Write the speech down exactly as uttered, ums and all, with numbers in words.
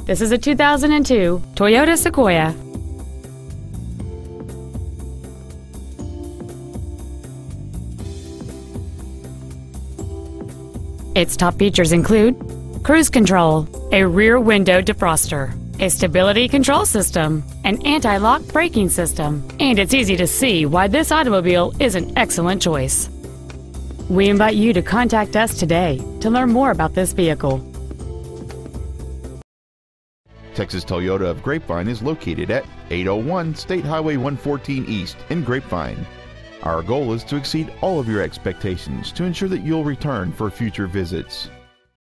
This is a two thousand two Toyota Sequoia. Its top features include cruise control, a rear window defroster, a stability control system, an anti-lock braking system, and it's easy to see why this automobile is an excellent choice. We invite you to contact us today to learn more about this vehicle. Texas Toyota of Grapevine is located at eight oh one State Highway one fourteen East in Grapevine. Our goal is to exceed all of your expectations to ensure that you'll return for future visits.